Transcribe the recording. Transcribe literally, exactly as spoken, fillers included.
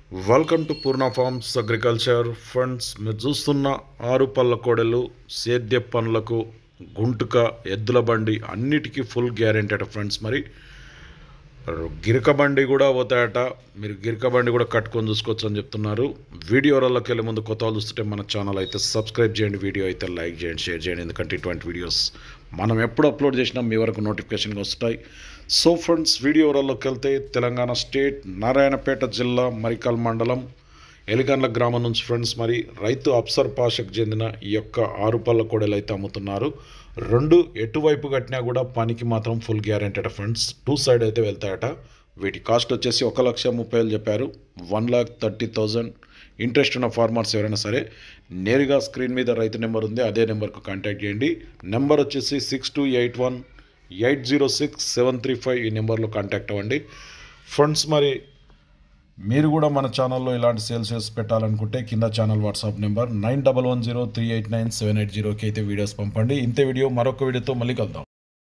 Welcome to Purna farms agriculture friends. మీరు చూస్తున్న ఆరు పళ్ళ కోడలు సేద్య పనులకు గుంటుక ఎద్దుల బండి అన్నిటికీ ఫుల్ గ్యారెంటీ అట ఫ్రెండ్స్. మరి గిరక బండి కూడా పోతాయట, మీరు గిరక బండి కూడా కట్టుకొని చూసుకోవచ్చు అని చెప్తున్నారు. వీడియోలలోకి వెళ్ళే ముందు కొత్త వాళ్ళు చూస్తుంటే మన ఛానల్ అయితే సబ్స్క్రైబ్ చేయండి, వీడియో అయితే లైక్ చేయండి, షేర్ చేయండి. ఎందుకంటే ఇటువంటి వీడియోస్ మనం ఎప్పుడు అప్లోడ్ చేసినా మీ వరకు నోటిఫికేషన్గా వస్తాయి. సో ఫ్రెండ్స్, వీడియోలలోకి వెళ్తే తెలంగాణ స్టేట్ నారాయణపేట జిల్లా మరికల్ మండలం ఎలిగండ్ల గ్రామం నుంచి ఫ్రెండ్స్ మరి రైతు అప్సర్ పాషకు చెందిన ఈ యొక్క ఆరు పళ్ళ కోడలు అయితే అమ్ముతున్నారు. రెండు ఎటువైపు కట్టినా కూడా పనికి మాత్రం ఫుల్ గ్యారెంటీ అట ఫ్రెండ్స్. టూ సైడ్ అయితే వెళ్తాయట. వీటి కాస్ట్ వచ్చేసి ఒక లక్ష ముప్పై వేలు చెప్పారు. One lakh thirty thousand. Interest ఉన్న ఫార్మర్స్ ఎవరైనా సరే నేరుగా స్క్రీన్ మీద రైతు నెంబర్ ఉంది, అదే నెంబర్కు కాంటాక్ట్ చేయండి. నెంబర్ వచ్చేసి six two eight one eight zero six seven three five ఈ నెంబర్లో కాంటాక్ట్ అవ్వండి ఫ్రెండ్స్. మరి మీరు కూడా మన ఛానల్లో ఇలాంటి సేల్స్ చేసి పెట్టాలనుకుంటే కింద channel WhatsApp number nine double one zero three eight nine seven eight జీరోకి అయితే వీడియోస్ పంపండి. ఇంతే వీడియో మరొక వీడియోతో మళ్ళీ కలుద్దాం.